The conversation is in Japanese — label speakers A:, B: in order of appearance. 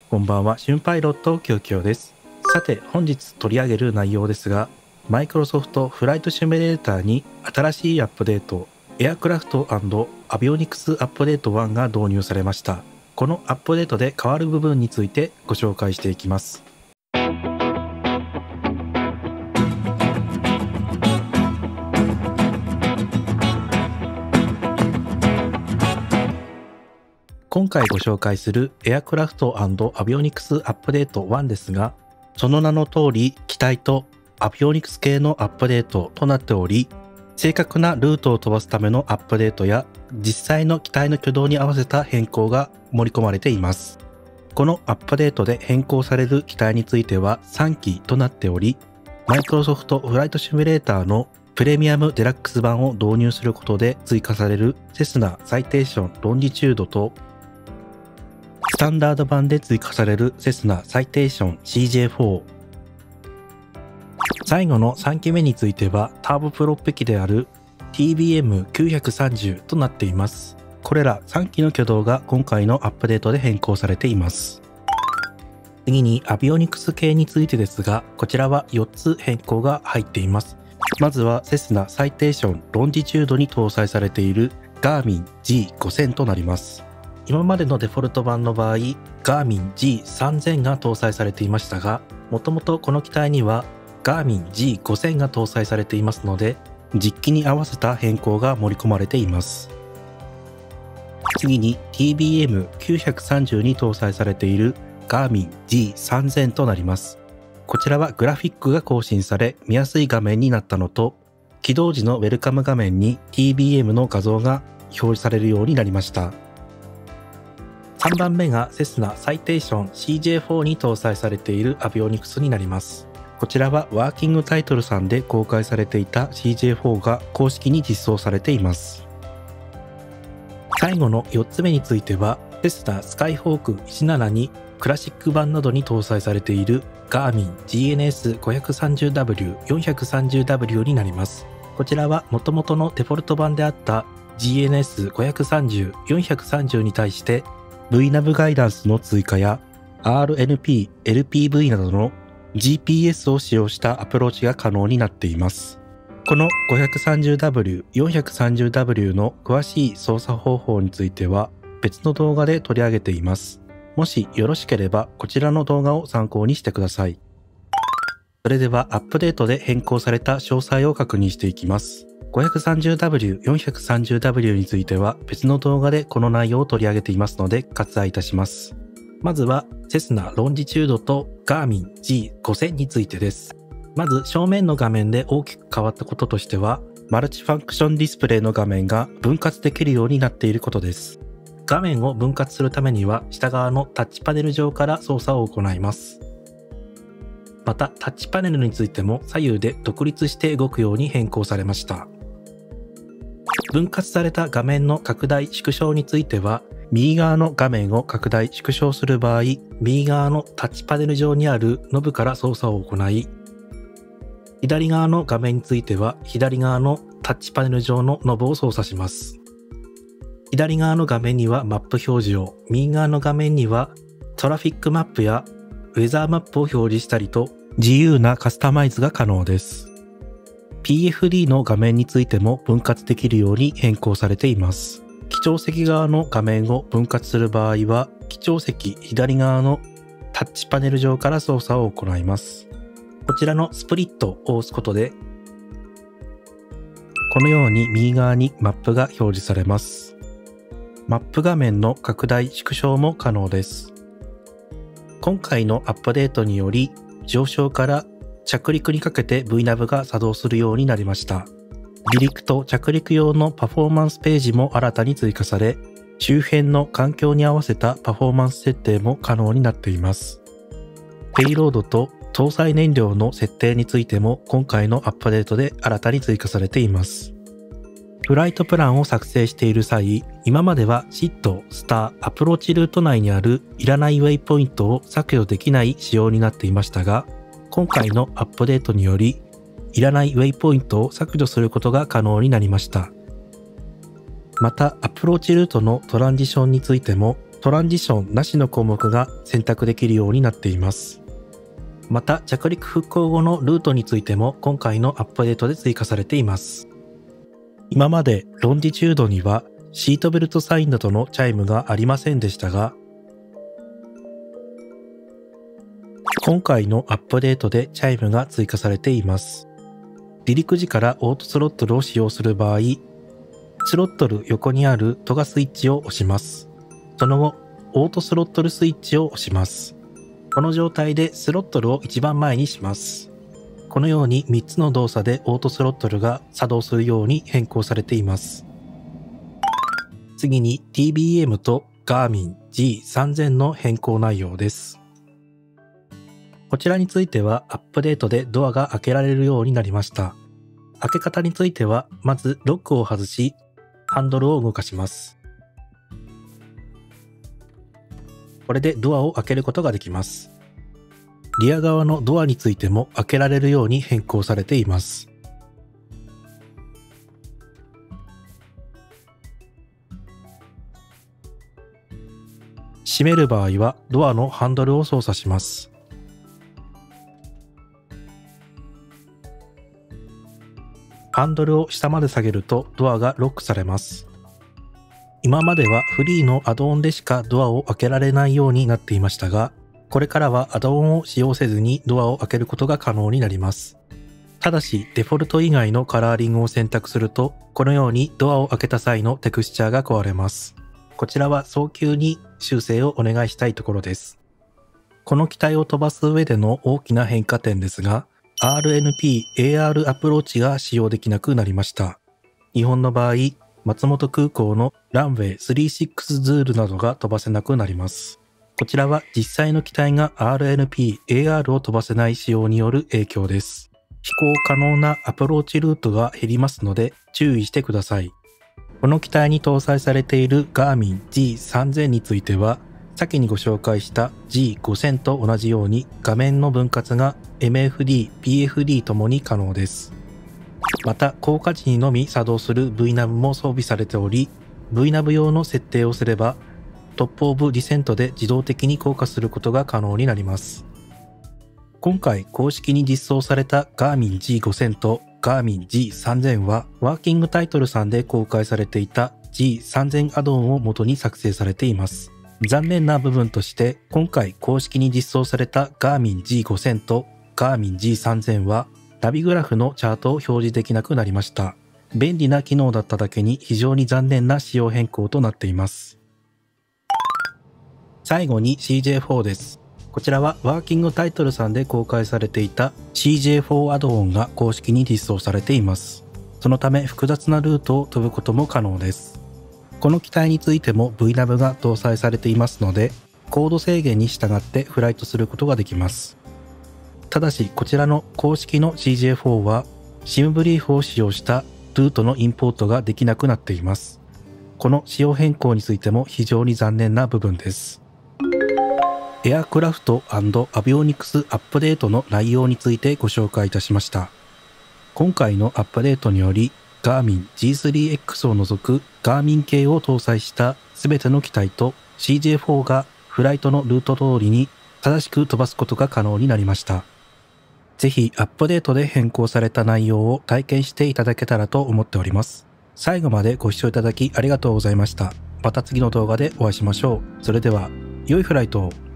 A: こんばんは、シュンパイロットキヨキヨです。さて、本日取り上げる内容ですが、マイクロソフトフライトシミュレーターに新しいアップデート、エアクラフト&アビオニクスアップデート1が導入されました。このアップデートで変わる部分についてご紹介していきます。今回ご紹介するエアクラフト&アビオニクスアップデート1ですが、その名の通り機体とアビオニクス系のアップデートとなっており、正確なルートを飛ばすためのアップデートや実際の機体の挙動に合わせた変更が盛り込まれています。このアップデートで変更される機体については3機となっており、マイクロソフトフライトシミュレーターのプレミアムデラックス版を導入することで追加されるセスナサイテーションロンジチュードとスタンダード版で追加されるセスナサイテーション CJ4。最後の3機目についてはターボプロッペ機である TBM930 となっています。これら3機の挙動が今回のアップデートで変更されています。次にアビオニクス系についてですが、こちらは4つ変更が入っています。まずはセスナサイテーションロンジチュードに搭載されているガーミン G5000 となります。今までのデフォルト版の場合、ガーミン G3000 が搭載されていましたが、もともとこの機体にはガーミン G5000 が搭載されていますので、実機に合わせた変更が盛り込まれています。次に TBM930 に搭載されているガーミン G3000 となります。こちらはグラフィックが更新され見やすい画面になったのと、起動時のウェルカム画面に TBM の画像が表示されるようになりました。3番目がセスナサイテーション CJ4 に搭載されているアビオニクスになります。こちらはワーキングタイトルさんで公開されていた CJ4 が公式に実装されています。最後の4つ目についてはセスナスカイホーク17にクラシック版などに搭載されているガーミン GNS530W430W になります。こちらは元々のデフォルト版であった GNS530、430に対してVNAV ガイダンスの追加や RNP、LPV などの GPS を使用したアプローチが可能になっています。この 530W、430W の詳しい操作方法については別の動画で取り上げています。もしよろしければこちらの動画を参考にしてください。それではアップデートで変更された詳細を確認していきます。530W、430W については別の動画でこの内容を取り上げていますので割愛いたします。まずはセスナロンジチュードとガーミン G5000 についてです。まず正面の画面で大きく変わったこととしては、マルチファンクションディスプレイの画面が分割できるようになっていることです。画面を分割するためには下側のタッチパネル上から操作を行います。またタッチパネルについても左右で独立して動くように変更されました。分割された画面の拡大縮小については、右側の画面を拡大縮小する場合、右側のタッチパネル上にあるノブから操作を行い、左側の画面については左側のタッチパネル上のノブを操作します。左側の画面にはマップ表示を、右側の画面にはトラフィックマップやウェザーマップを表示したりと自由なカスタマイズが可能です。PFD の画面についても分割できるように変更されています。機長席側の画面を分割する場合は、機長席左側のタッチパネル上から操作を行います。こちらのスプリットを押すことで、このように右側にマップが表示されます。マップ画面の拡大縮小も可能です。今回のアップデートにより、上昇から着陸にかけて VNAV が作動するようになりました。離陸と着陸用のパフォーマンスページも新たに追加され、周辺の環境に合わせたパフォーマンス設定も可能になっています。ペイロードと搭載燃料の設定についても今回のアップデートで新たに追加されています。フライトプランを作成している際、今まではシット、スター、アプローチルート内にあるいらないウェイポイントを削除できない仕様になっていましたが、今回のアップデートにより、いらないウェイポイントを削除することが可能になりました。また、アプローチルートのトランジションについても、 トランジションなしの項目が選択できるようになっています。また着陸復興後のルートについても今回のアップデートで追加されています。今までロンジチュードにはシートベルトサインなどのチャイムがありませんでしたが、今回のアップデートでチャイムが追加されています。離陸時からオートスロットルを使用する場合、スロットル横にあるトガスイッチを押します。その後、オートスロットルスイッチを押します。この状態でスロットルを一番前にします。このように3つの動作でオートスロットルが作動するように変更されています。次に TBM と Garmin G3000 の変更内容です。こちらについてはアップデートでドアが開けられるようになりました。開け方についてはまずロックを外し、ハンドルを動かします。これでドアを開けることができます。リア側のドアについても開けられるように変更されています。閉める場合はドアのハンドルを操作します。ハンドルを下まで下げるとドアがロックされます。今まではフリーのアドオンでしかドアを開けられないようになっていましたが、これからはアドオンを使用せずにドアを開けることが可能になります。ただしデフォルト以外のカラーリングを選択すると、このようにドアを開けた際のテクスチャーが壊れます。こちらは早急に修正をお願いしたいところです。この機体を飛ばす上での大きな変化点ですが、RNP AR アプローチが使用できなくなりました。日本の場合、松本空港のランウェイ36ズールなどが飛ばせなくなります。こちらは実際の機体が RNP AR を飛ばせない仕様による影響です。飛行可能なアプローチルートが減りますので注意してください。この機体に搭載されている Garmin G3000 については、先にご紹介した G5000 と同じように画面の分割が MFD、PFD ともに可能です。また降下時にのみ作動する VNAV も装備されており、VNAV 用の設定をすればトップオブディセントで自動的に降下することが可能になります。今回公式に実装された Garmin G5000 と Garmin G3000 はワーキングタイトルさんで公開されていた G3000 アドオンを元に作成されています。残念な部分として今回公式に実装された Garmin G5000 と Garmin G3000 はナビグラフのチャートを表示できなくなりました。便利な機能だっただけに非常に残念な仕様変更となっています。最後に CJ4 です。こちらはワーキングタイトルさんで公開されていた CJ4 アドオンが公式に実装されています。そのため複雑なルートを飛ぶことも可能です。この機体についても VNAV が搭載されていますので、高度制限に従ってフライトすることができます。ただしこちらの公式の CJ4 は SIM ブリーフを使用したルートのインポートができなくなっています。この仕様変更についても非常に残念な部分です。エアクラフト&アビオニクスアップデートの内容についてご紹介いたしました。今回のアップデートにより Garmin G3X を除く Garmin 系を搭載した全ての機体と CJ4 がフライトのルート通りに正しく飛ばすことが可能になりました。ぜひアップデートで変更された内容を体験していただけたらと思っております。最後までご視聴いただきありがとうございました。また次の動画でお会いしましょう。それでは良いフライトを。